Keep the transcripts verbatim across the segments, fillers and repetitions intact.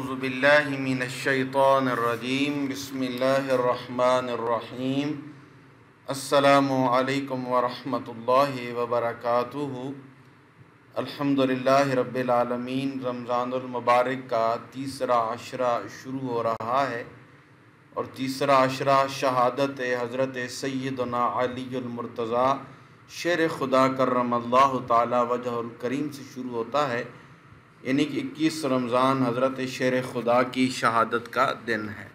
اعوذ باللہ من الشیطان الرجیم بسم اللہ الرحمن الرحیم السلام علیکم ورحمۃ اللہ وبرکاتہ۔ الحمدللہ رب العالمین۔ رمضان المبارک کا تیسرا عشرہ شروع ہو رہا ہے اور تیسرا عشرہ شہادت حضرت سیدنا علی المرتضیٰ شیر خدا کرم اللہ تعالی وجہ الکریم سے شروع ہوتا ہے، یعنی کہ اکیس رمضان حضرت شیر خدا کی شہادت کا دن ہے۔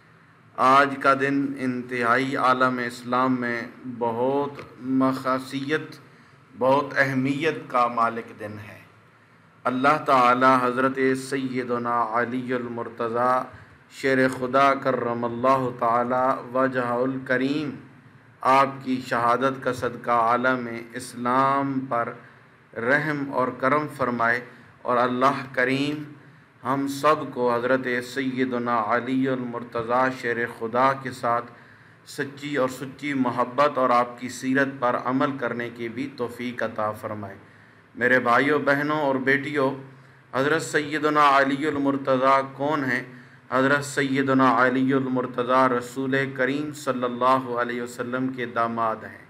آج کا دن انتہائی عالم اسلام میں بہت مخصیت، بہت اہمیت کا مالک دن ہے۔ اللہ تعالی حضرت سیدنا علی المرتضیٰ شیر خدا کرم اللہ تعالی وجہ الکریم آپ کی شہادت کا صدقہ عالم اسلام پر رحم اور کرم فرمائے، اور اللہ کریم ہم سب کو حضرت سیدنا علی المرتضیٰ شیر خدا کے ساتھ سچی اور سچی محبت اور آپ کی سیرت پر عمل کرنے کی بھی توفیق عطا فرمائے۔ میرے بھائیوں، بہنوں اور بیٹیوں، حضرت سیدنا علی المرتضیٰ کون ہیں؟ حضرت سیدنا علی المرتضیٰ رسول کریم صلی اللہ علیہ وسلم کے داماد ہیں۔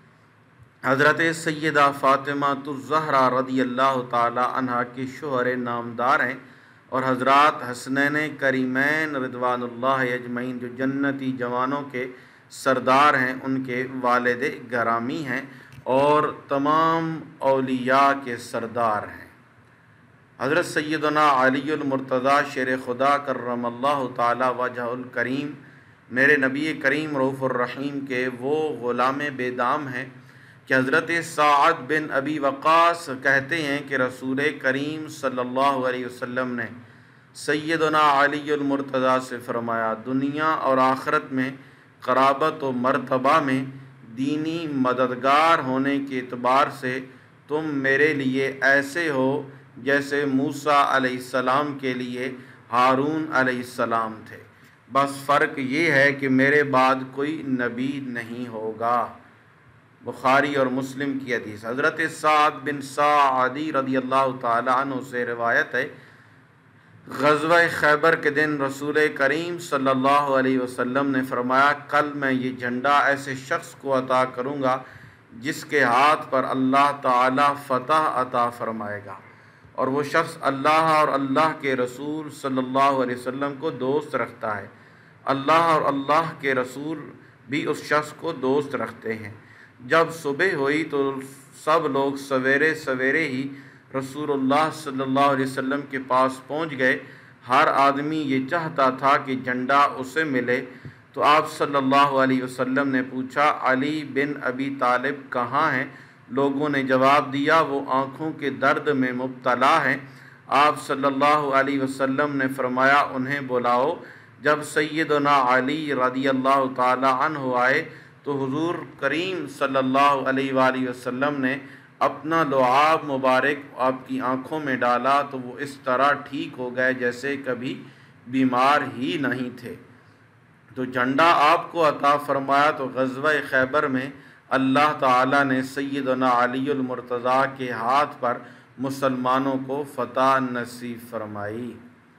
حضرت سیدہ فاطمہ الزہرا رضی اللہ تعالی عنہا کے شوہر نامدار ہیں، اور حضرات حسنین کریمین رضوان اللہ اجمعین جو جنتی جوانوں کے سردار ہیں، ان کے والد گرامی ہیں اور تمام اولیاء کے سردار ہیں۔ حضرت سیدنا علی المرتضیٰ شیر خدا کرم اللہ تعالی وجہ الکریم میرے نبی کریم رؤوف الرحیم کے وہ غلام بے دام ہیں کہ حضرت سعد بن ابی وقاص کہتے ہیں کہ رسول کریم صلی اللہ علیہ وسلم نے سیدنا علی المرتضیٰ سے فرمایا، دنیا اور آخرت میں قرابت و مرتبہ میں دینی مددگار ہونے کے اعتبار سے تم میرے لیے ایسے ہو جیسے موسیٰ علیہ السلام کے لیے ہارون علیہ السلام تھے، بس فرق یہ ہے کہ میرے بعد کوئی نبی نہیں ہوگا۔ بخاری اور مسلم کی حدیث۔ حضرت سعد بن سعدی رضی اللہ تعالی عنہ سے روایت ہے، غزوہ خیبر کے دن رسول کریم صلی اللہ علیہ وسلم نے فرمایا، کل میں یہ جھنڈا ایسے شخص کو عطا کروں گا جس کے ہاتھ پر اللہ تعالی فتح عطا فرمائے گا، اور وہ شخص اللہ اور اللہ کے رسول صلی اللہ علیہ وسلم کو دوست رکھتا ہے، اللہ اور اللہ کے رسول بھی اس شخص کو دوست رکھتے ہیں۔ جب صبح ہوئی تو سب لوگ سویرے سویرے ہی رسول اللہ صلی اللہ علیہ وسلم کے پاس پہنچ گئے۔ ہر آدمی یہ چاہتا تھا کہ جھنڈا اسے ملے، تو آپ صلی اللہ علیہ وسلم نے پوچھا، علی بن ابی طالب کہاں ہیں؟ لوگوں نے جواب دیا، وہ آنکھوں کے درد میں مبتلا ہیں۔ آپ صلی اللہ علیہ وسلم نے فرمایا، انہیں بلاؤ۔ جب سیدنا علی رضی اللہ تعالی عنہ آئے تو حضور کریم صلی اللہ علیہ وآلہ وسلم نے اپنا لعاب مبارک آپ کی آنکھوں میں ڈالا تو وہ اس طرح ٹھیک ہو گئے جیسے کبھی بیمار ہی نہیں تھے۔ تو جھنڈا آپ کو عطا فرمایا تو غزوہ خیبر میں اللہ تعالیٰ نے سیدنا علی المرتضیٰ کے ہاتھ پر مسلمانوں کو فتح نصیب فرمائی۔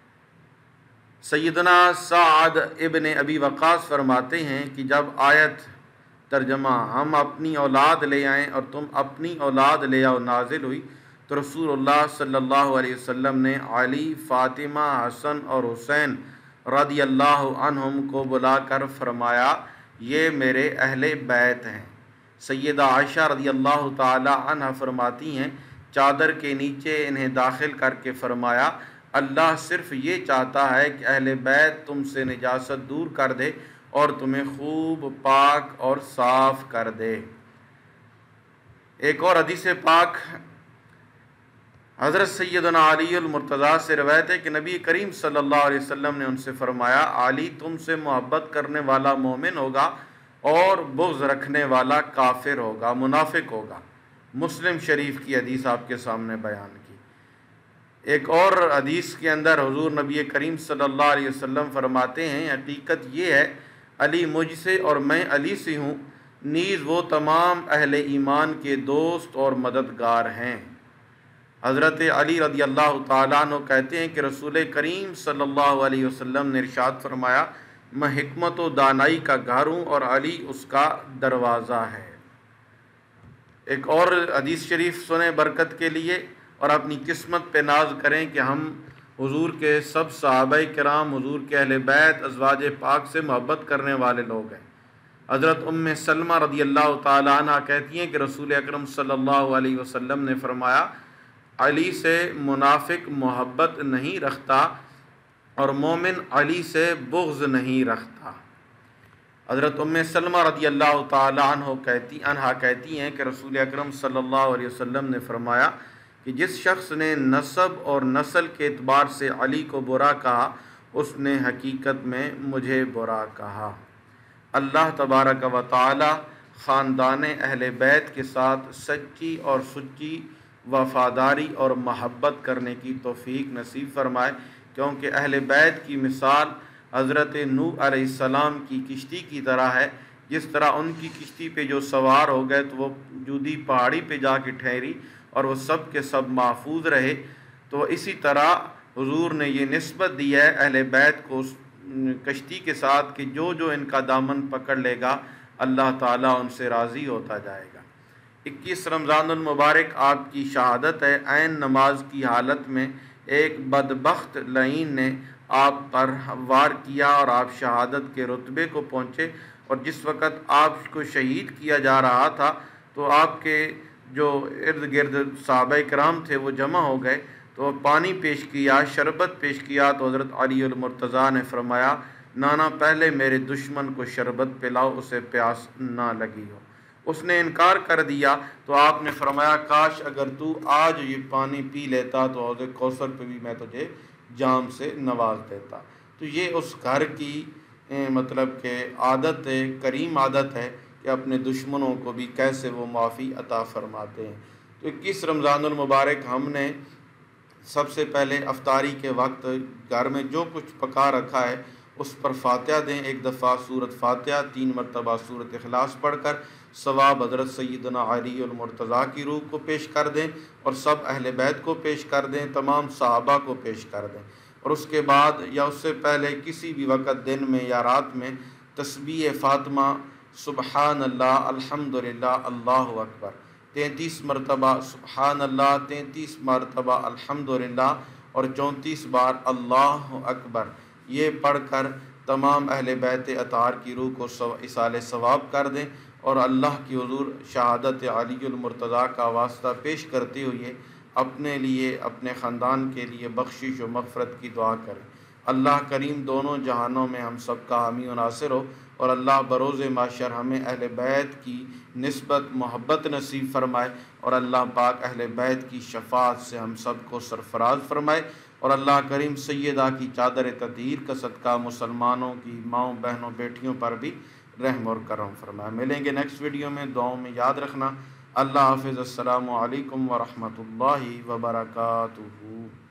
سیدنا سعد ابن ابی وقاص فرماتے ہیں کہ جب آیت ترجمہ ہم اپنی اولاد لے آئیں اور تم اپنی اولاد لے آؤ نازل ہوئی تو رسول اللہ صلی اللہ علیہ وسلم نے علی، فاطمہ، حسن اور حسین رضی اللہ عنہم کو بلا کر فرمایا، یہ میرے اہل بیت ہیں۔ سیدہ عائشہ رضی اللہ تعالی عنہ فرماتی ہیں، چادر کے نیچے انہیں داخل کر کے فرمایا، اللہ صرف یہ چاہتا ہے کہ اہل بیت تم سے نجاست دور کر دے اور تمہیں خوب پاک اور صاف کر دے۔ ایک اور حدیث پاک حضرت سیدنا علی المرتضیٰ سے روایت ہے کہ نبی کریم صلی اللہ علیہ وسلم نے ان سے فرمایا، علی تم سے محبت کرنے والا مومن ہوگا اور بغض رکھنے والا کافر ہوگا، منافق ہوگا۔ مسلم شریف کی حدیث آپ کے سامنے بیان کی۔ ایک اور حدیث کے اندر حضور نبی کریم صلی اللہ علیہ وسلم فرماتے ہیں، حقیقت یہ ہے علی مجھ سے اور میں علی سے ہوں، نیز وہ تمام اہل ایمان کے دوست اور مددگار ہیں۔ حضرت علی رضی اللہ تعالیٰ عنہ کہتے ہیں کہ رسول کریم صلی اللہ علیہ وسلم نے ارشاد فرمایا، میں حکمت و دانائی کا گھر ہوں اور علی اس کا دروازہ ہے۔ ایک اور حدیث شریف سنیں برکت کے لیے، اور اپنی قسمت پہ ناز کریں کہ ہم حضور کے سب صحابہ کرام، حضور کے اہل بیت، ازواج پاک سے محبت کرنے والے لوگ ہیں۔ حضرت ام سلمہ رضی اللہ تعالیٰ عنہ کہتی ہیں کہ رسول اکرم صلی اللہ علیہ وسلم نے فرمایا، علی سے منافق محبت نہیں رکھتا اور مومن علی سے بغض نہیں رکھتا۔ حضرت ام سلمہ رضی اللہ تعالیٰ عنہ کہتی عنہا کہتی ہیں کہ رسول اکرم صلی اللہ علیہ وسلم نے فرمایا کہ جس شخص نے نسب اور نسل کے اعتبار سے علی کو برا کہا، اس نے حقیقت میں مجھے برا کہا۔ اللہ تبارک و تعالی خاندان اہل بیت کے ساتھ سچی اور سچی وفاداری اور محبت کرنے کی توفیق نصیب فرمائے، کیونکہ اہل بیت کی مثال حضرت نوح علیہ السلام کی کشتی کی طرح ہے۔ جس طرح ان کی کشتی پہ جو سوار ہو گئے تو وہ جودی پہاڑی پہ جا کے ٹھہری اور وہ سب کے سب محفوظ رہے، تو اسی طرح حضور نے یہ نسبت دی ہے اہل بیت کو کشتی کے ساتھ کہ جو جو ان کا دامن پکڑ لے گا اللہ تعالیٰ ان سے راضی ہوتا جائے گا۔ اکیس رمضان المبارک آپ کی شہادت ہے۔ عین نماز کی حالت میں ایک بدبخت لعین نے آپ پر وار کیا اور آپ شہادت کے رتبے کو پہنچے، اور جس وقت آپ کو شہید کیا جا رہا تھا تو آپ کے جو ارد گرد صحابہ کرام تھے وہ جمع ہو گئے، تو پانی پیش کیا، شربت پیش کیا، تو حضرت علی المرتضیٰ نے فرمایا، نانا پہلے میرے دشمن کو شربت پلاؤ، اسے پیاس نہ لگی ہو۔ اس نے انکار کر دیا تو آپ نے فرمایا، کاش اگر تو آج یہ پانی پی لیتا تو حوض کوثر پہ بھی میں تجھے جام سے نواز دیتا۔ تو یہ اس گھر کی مطلب کہ عادت ہے، کریم عادت ہے کہ اپنے دشمنوں کو بھی کیسے وہ معافی عطا فرماتے ہیں۔ تو اکیس رمضان المبارک ہم نے سب سے پہلے افطاری کے وقت گھر میں جو کچھ پکا رکھا ہے اس پر فاتحہ دیں، ایک دفعہ سورۃ فاتحہ، تین مرتبہ سورۃ اخلاص پڑھ کر ثواب حضرت سیدنا علی المرتضیٰ کی روح کو پیش کر دیں اور سب اہل بیت کو پیش کر دیں، تمام صحابہ کو پیش کر دیں، اور اس کے بعد یا اس سے پہلے کسی بھی وقت دن میں یا رات میں تسبیح فاطمہ سبحان اللہ الحمدللہ اللہ اکبر تینتیس مرتبہ، سبحان اللہ تینتیس مرتبہ، الحمدللہ اور چونتیس بار اللہ اکبر، یہ پڑھ کر تمام اہل بیت اطہار کی روح کو اصال ثواب کر دیں، اور اللہ کی حضور شہادت علی المرتضیٰ کا واسطہ پیش کرتے ہوئے اپنے لیے، اپنے خاندان کے لیے بخشش و مغفرت کی دعا کریں۔ اللہ کریم دونوں جہانوں میں ہم سب کا حامی و ناصر ہو، اور اللہ بروز محشر ہمیں اہل بیت کی نسبت محبت نصیب فرمائے، اور اللہ پاک اہل بیت کی شفاعت سے ہم سب کو سرفراز فرمائے، اور اللہ کریم سیدہ کی چادر تطہیر کا صدقہ مسلمانوں کی ماؤں بہنوں بیٹیوں پر بھی رحم اور کرم فرمائے۔ ملیں گے نیکسٹ ویڈیو میں، دعاؤں میں یاد رکھنا۔ اللہ حافظ، السلام علیکم ورحمۃ اللہ وبرکاتہ۔